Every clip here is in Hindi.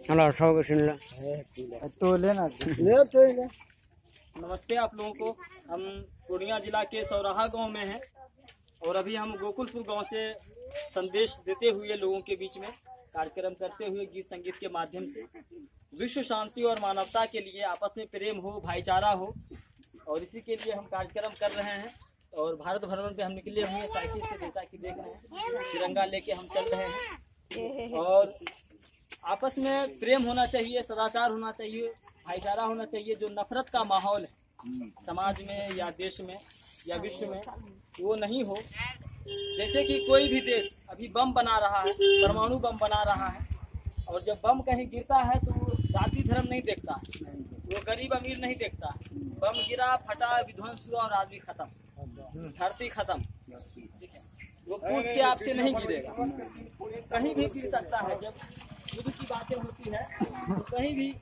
तो लेना ले। नमस्ते आप लोगों को। हम पूर्णिया जिला के सौराहा गांव में हैं और अभी हम गोकुलपुर गांव से संदेश देते हुए लोगों के बीच में कार्यक्रम करते हुए गीत संगीत के माध्यम से विश्व शांति और मानवता के लिए, आपस में प्रेम हो, भाईचारा हो, और इसी के लिए हम कार्यक्रम कर रहे हैं। और भारत भ्रमण पे हम निकले हुए हैं साइकिल से, जैसा कि देख रहे हैं तिरंगा लेके हम चल रहे हैं। और आपस में प्रेम होना चाहिए, सदाचार होना चाहिए, भाईचारा होना चाहिए। जो नफरत का माहौल है समाज में या देश में या विश्व में, वो नहीं हो। जैसे कि कोई भी देश अभी बम बना रहा है, परमाणु बम बना रहा है, और जब बम कहीं गिरता है तो वो जाति धर्म नहीं देखता, वो गरीब अमीर नहीं देखता। बम गिरा, फटा, विध्वंस हुआ और आदमी खत्म, धरती खत्म। ठीक है, वो पूछ के आपसे नहीं गिरेगा, कहीं भी गिर सकता है। जब युद्ध की बातें होती है तो कहीं भी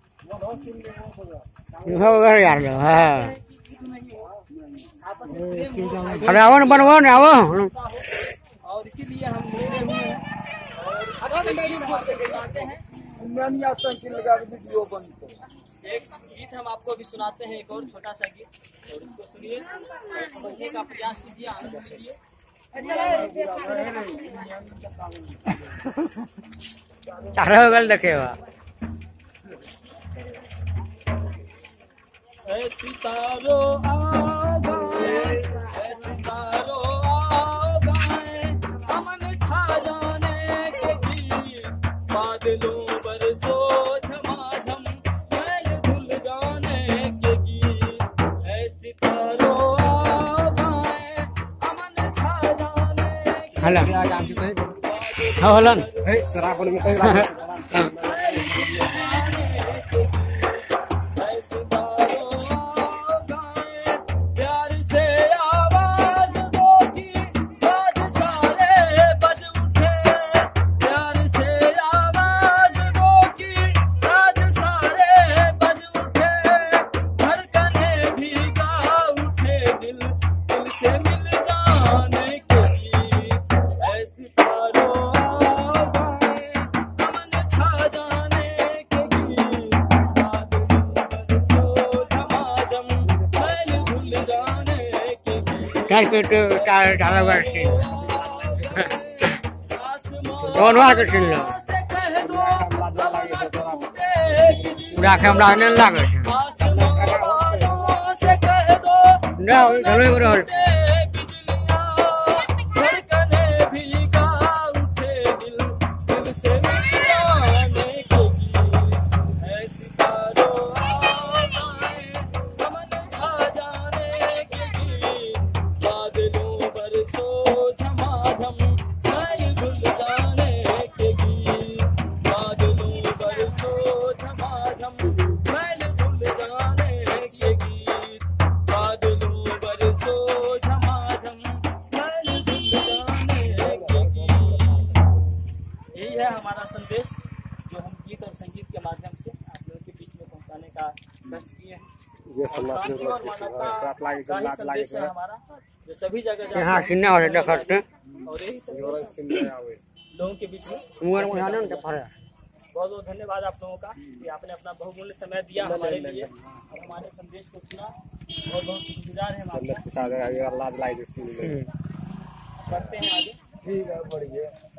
आपस में प्रेम हो, और इसीलिए हम मिले हुए हैं और एक गीत हम आपको अभी सुनाते हैं, एक और छोटा सा गीत, और इसको सुनिए और समझने का प्रयास कीजिए, आनंद लीजिए। चारों गल देखे सितारो आ गए, सितारो आ गए, अमन छा जाने के गीत, बादलों बरसो झमाझम, मैल धुल जाने के गीत। सितारो आ गए, अमन छा जाने के हमारा संदेश जो हम गीत और संगीत के माध्यम से आप लोगों के बीच में पहुंचाने का कष्ट किए हैं। ये शांति और मानवता का संदेश है हमारा, जो सभी जगह और यही संदेश लोगों के बीच में। बहुत बहुत धन्यवाद आप लोगों का कि आपने अपना बहुमूल्य समय दिया हमारे लिए और हमारे संदेश को सुना। बहुत बहुत शुक्रगुजार है हम। बढ़ते हैं आगे, ठीक है, बढ़िए।